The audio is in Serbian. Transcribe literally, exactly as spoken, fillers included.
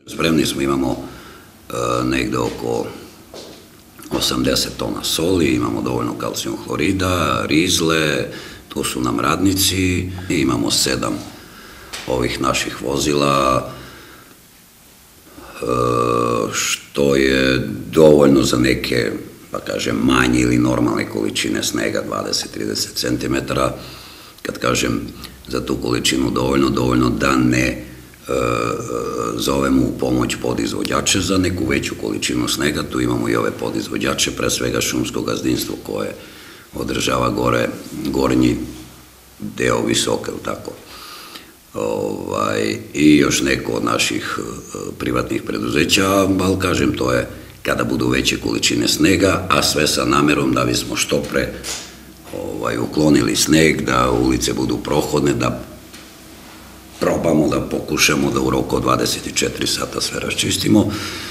Spremni smo, imamo negde oko osamdeset tona soli, imamo dovoljno kalcijum hlorida, rizle, tu su nam radnici, imamo sedam ovih naših vozila, što je dovoljno za neke, pa kažem, manje ili normalne količine snega, dvadeset do trideset centimetara. Kad kažem za tu količinu dovoljno, dovoljno da ne zovemo u pomoć podizvođače za neku veću količinu snega. Tu imamo i ove podizvođače, pre svega šumsko gazdinstvo koje održava gore gornji deo Visoke, tako. I još neko od naših privatnih preduzeća, ali kažem, to je kada budu veće količine snega, a sve sa namerom da bismo što pre uklonili sneg, da ulice budu prohodne, da probamo da pokušamo da u roku od dvadeset četiri sata sve raščistimo.